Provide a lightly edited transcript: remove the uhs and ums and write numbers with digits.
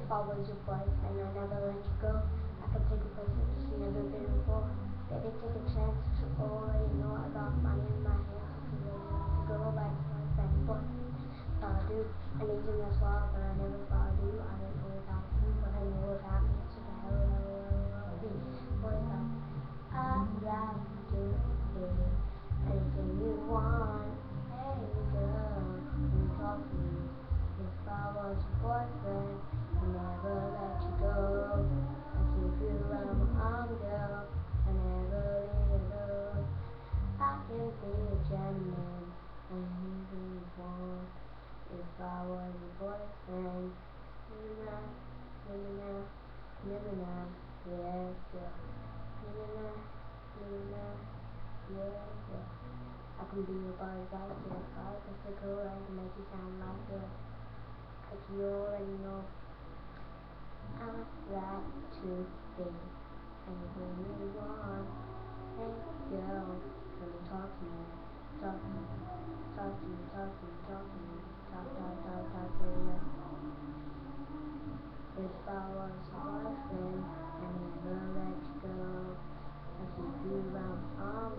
If I was your boyfriend, I'd never let you go. I could take you places you've never been before. Baby, take a chance, you already know I got money in my hands. If you really like to go, like boyfriend, boyfriend. I do. I need you in this world, but I never thought I'd do. I didn't know without you, but I knew what happened. So the hell be. Boyfriend, I'd like to be anything you want. Hey girl, can you talk to me? If I was your boyfriend, I'd never let you go. I keep you around my arm, girl. I never leave you alone. I can be a gentleman, anything you want. If I was your boyfriend, na na na na na na, yeah, girl. Na na na na, yeah, girl. I can be your bodyguard, your car, physical, I can make you sound like good. Cause you already know I like to be anything you want. Hey girl, can you talk to me? Talk to me, talk to me, talk to me, talk to me, talk to me. If I was your boyfriend, I never let you go. I keep you around my arm,